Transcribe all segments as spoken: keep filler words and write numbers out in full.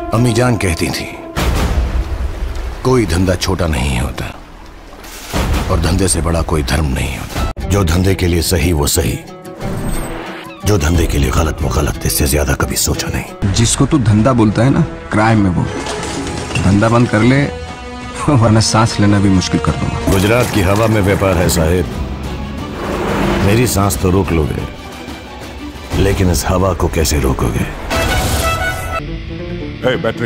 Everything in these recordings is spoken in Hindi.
अम्मी जान कहती थी कोई धंधा छोटा नहीं होता और धंधे से बड़ा कोई धर्म नहीं होता। जो धंधे के लिए सही वो सही, जो धंधे के लिए गलत वो गलत। इससे ज्यादा कभी सोचा नहीं। जिसको तू धंधा बोलता है ना, क्राइम में वो धंधा बंद कर ले वरना सांस लेना भी मुश्किल कर दूंगा। गुजरात की हवा में व्यापार है साहिब। मेरी सांस तो रोक लोगे, लेकिन इस हवा को कैसे रोकोगे? ए, बैटरी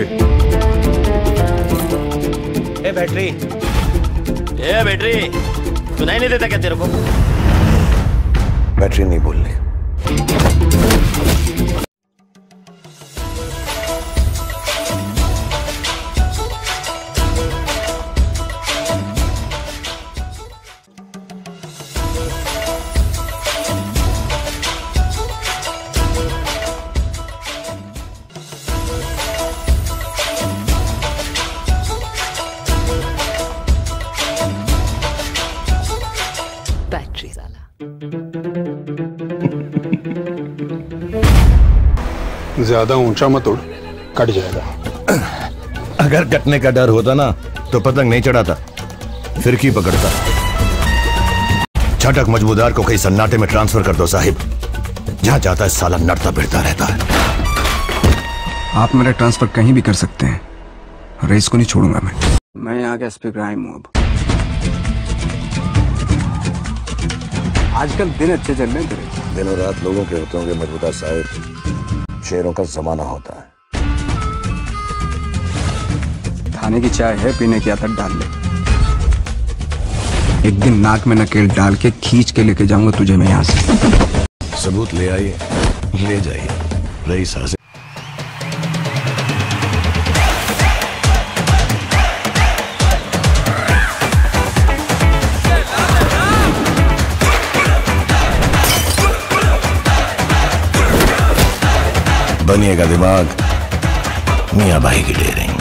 ए बैटरी ए बैटरी सुनाई नहीं देता क्या तेरे को? बैटरी नहीं बोलनी। बैटरी साला। ज्यादा ऊंचा मत उड़, कट जाएगा। अगर कटने का डर होता ना तो पतंग नहीं चढ़ाता, फिरकी पकड़ता। छटक मजबूदार को कहीं सन्नाटे में ट्रांसफर कर दो साहिब। जहां जाता है साला नड़ता भिड़ता रहता है। आप मेरा ट्रांसफर कहीं भी कर सकते हैं, रेस को नहीं छोड़ूंगा मैं। मैं यहाँ का एसपी क्राइम हूँ। अब आजकल दिन अच्छे चल रहे हैं तेरे। दिनों रात लोगों के होते होंगे मजबूदार साहिब। शेरों का जमाना होता है। खाने की चाय है, पीने की आदत डाल ले। एक दिन नाक में नकेल डाल के खींच के लेके जाऊंगा तुझे मैं यहाँ से। सबूत ले आइए, ले जाइए। रईस हाजिर। बनिएगा दिमाग, मियां भाई की डेरे।